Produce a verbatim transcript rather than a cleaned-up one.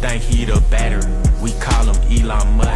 think he the battery. We call him Elon Musk.